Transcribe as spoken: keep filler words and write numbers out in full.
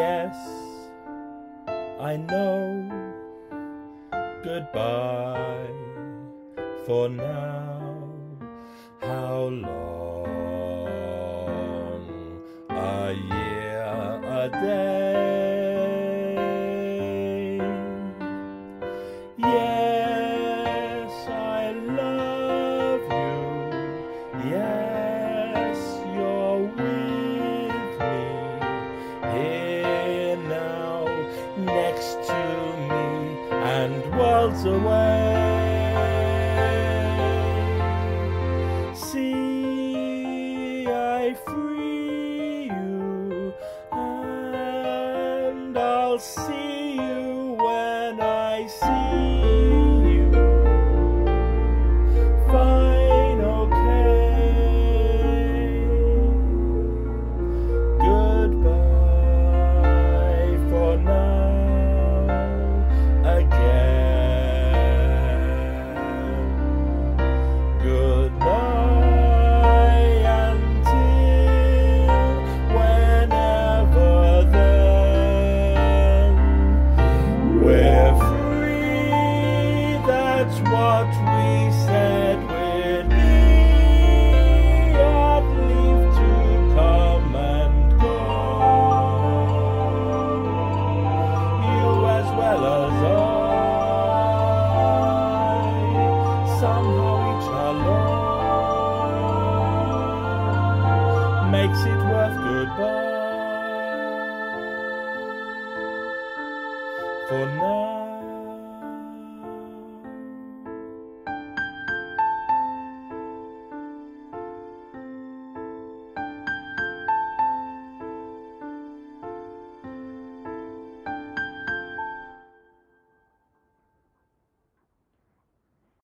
Yes, I know. Goodbye for now. How long? A year, a day. Yes, I love you. Yes, you're with me here now, next to me and worlds away. See, I free you, and I'll see you when I see you. Fine, okay. Goodbye for now. Again. Goodbye until whenever then. We're free, that's what we said we'd be. I'd leave to come and go. You as well as I, somehow each alone makes it worth goodbye for now.